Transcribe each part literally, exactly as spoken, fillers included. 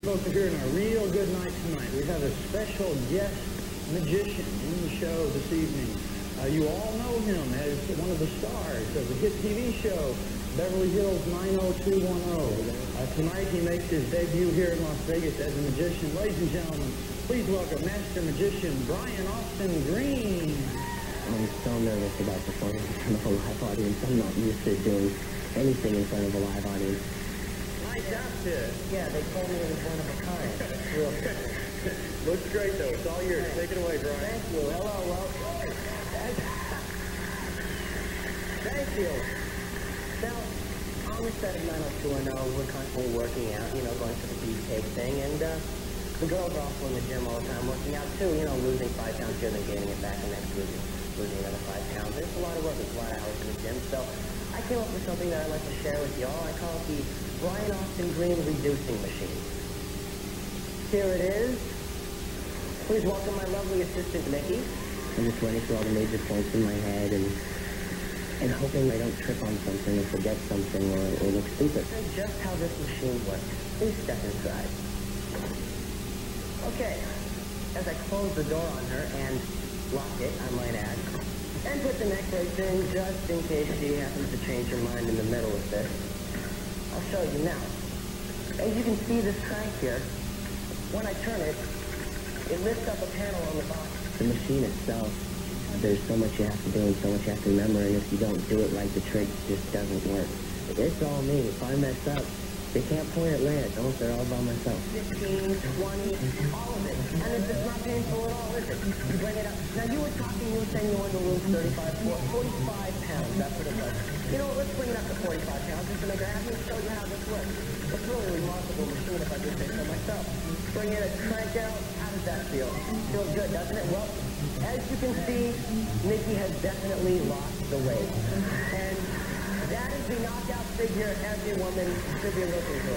Folks are here in a real good night tonight. We have a special guest magician in the show this evening. Uh, you all know him as one of the stars of the hit T V show Beverly Hills nine oh two one oh. Uh, tonight he makes his debut here in Las Vegas as a magician. Ladies and gentlemen, please welcome Master Magician Brian Austin Green. I'm so nervous about performing in front of a live audience. I'm not used to doing anything in front of a live audience. Nice outfit. Yeah, they told me it was one of a kind. It's real good. Looks great, though. It's all yours. Take it away, Brian. Thank you. Hello, well. Thank you. Now, on the set of nine oh two one oh, we're constantly working out, you know, going for the beefcake thing, and uh, the girls are also in the gym all the time working out, too, you know, losing five pounds here, then gaining it back, and then losing, losing another five pounds. It's a lot of work. It's a lot of hours in the gym, so I came up with something that I'd like to share with you all. I call it the Brian Austin Green Reducing Machine. Here it is. Please welcome my lovely assistant, Mickey. I'm just running through all the major points in my head and and hoping I don't trip on something or forget something or, or look stupid. Just how this machine works. Please step inside. Okay. As I close the door on her and lock it, I might add, and put the neck brace in just in case she happens to change her mind in the middle of this. I'll show you now. As you can see this crank here, when I turn it, it lifts up a panel on the bottom. The machine itself, there's so much you have to do and so much you have to remember, and if you don't do it right, the trick just doesn't work. It's all me. If I mess up, they can't point at Lance. Almost they're all by myself. fifteen, twenty, all of it. And it's just not painful at all, is it? You bring it up. Now, you were talking, you were saying you wanted to lose thirty-five, forty-five pounds. That's what it was. You know what, let's bring it up to forty-five pounds just to make her happy and show you how this works. It's really a remarkable machine, if I do say so myself. Bring in a crank out. How does that feel? Feels good, doesn't it? Well, as you can see, Mickey has definitely lost the weight. And that is the knockout figure every woman should be looking for.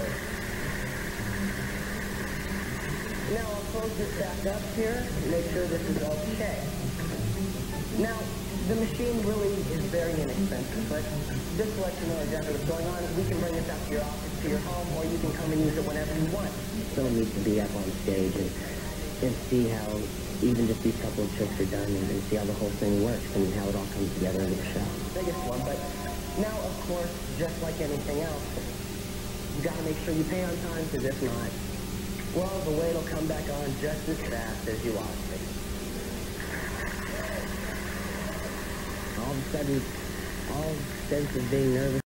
Now I'll close this back up here and make sure this is okay. Now, the machine really is very inexpensive, but just to let you know exactly what's going on, we can bring this out to your office, to your home, or you can come and use it whenever you want. Still need to be up on stage and, and see how even just these couple of tricks are done and, and see how the whole thing works and how it all comes together in the show. Biggest one, but now, of course, just like anything else, you got to make sure you pay on time, because if not, well, the weight will come back on just as fast as you want it to. All of a sudden, all sense of being nervous